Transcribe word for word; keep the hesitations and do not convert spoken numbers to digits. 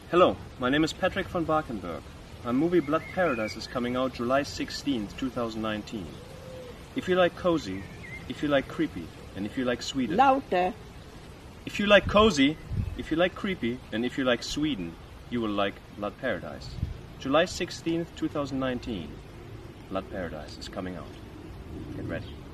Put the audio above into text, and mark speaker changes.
Speaker 1: Hello, my name is Patrick von Barkenberg. My movie Blood Paradise is coming out July sixteenth, two thousand nineteen. If you like cozy, if you like creepy, and if you like Sweden.
Speaker 2: Lauter.
Speaker 1: If you like cozy, if you like creepy, and if you like Sweden, you will like Blood Paradise. July sixteenth, two thousand nineteen. Blood Paradise is coming out. Get ready.